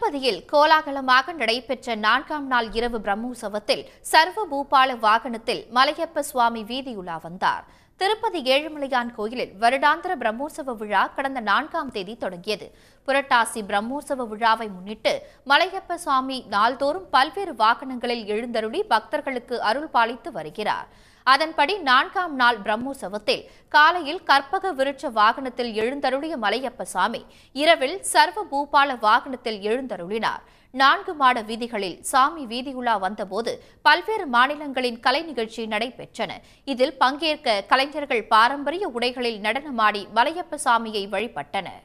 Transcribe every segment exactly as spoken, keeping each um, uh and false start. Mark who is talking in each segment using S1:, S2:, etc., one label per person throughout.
S1: திருப்பதியில் கோலாகலமாக நடைபெற்ற நான்காம் நாள் இரவு பிரம்மோற்சவத்தில் சர்வ பூபால வாகனத்தில் மலையப்ப சுவாமி வீதியுலா வந்தார். திருப்பதி ஏழுமலையான் கோயிலில் வருடாந்திர பிரம்மோற்சவ விழா கடந்த நான்காம் தேதி தொடங்கியது. புரட்டாசி பிரம்மோற்சவ விழாவை முன்னிட்டு மலையப்ப சுவாமி நாள்தோறும் பல்வேறு வாகனங்களில் எழுந்தருளி பக்தர்களுக்கு அருள் பாலித்து வருகிறார். அதன்படி நான்காம் நாள் பிரம்மோற்சவத்தில் காலையில் கற்பக விருட்ச வாகனத்தில் எழுந்தருளிய மலையப்ப சாமி இரவில் சர்வ பூபால வாகனத்தில் எழுந்தருளினார். நான்கு மாட வீதிகளில் சாமி வீதியுலா வந்தபோது பல்வேறு மாநிலங்களின் கலை நிகழ்ச்சி நடைபெற்றன. இதில் பங்கேற்க கலைஞர்கள் பாரம்பரிய உடைகளில் நடனமாடி மலையப்ப சாமியை வழிபட்டனர்.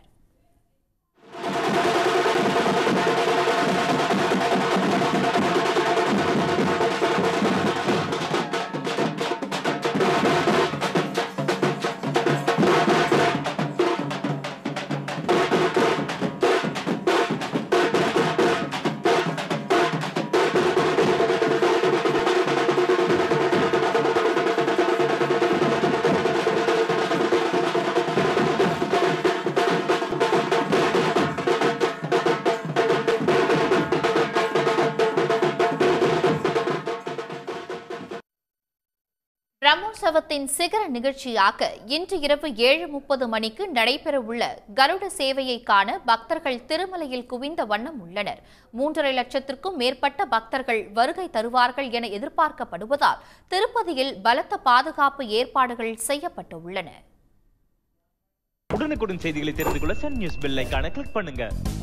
S1: பிரம்மோற்சவத்தின் சிகர நிகழ்ச்சியாக இன்று இரவு ஏழு முப்பது மணிக்கு நடைபெறவுள்ள கருட சேவையை காண பக்தர்கள் திருமலையில் குவிந்த வண்ணம் உள்ளனர். மூன்றரை லட்சத்திற்கும் மேற்பட்ட பக்தர்கள் வருகை தருவார்கள் என எதிர்பார்க்கப்படுவதால் திருப்பதியில் பலத்த பாதுகாப்பு ஏற்பாடுகள் செய்யப்பட்டுள்ளன.
S2: உடனுக்குடன் செய்திகளை தெரிந்து கொள்ள சன் நியூஸ் பெல் ஐகானை கிளிக் பண்ணுங்க.